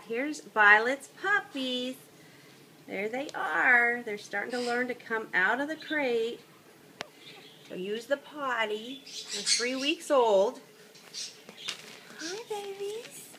here's Violet's puppies. There they are. They're starting to learn to come out of the crate. So use the potty. They're 3 weeks old. Hi, babies.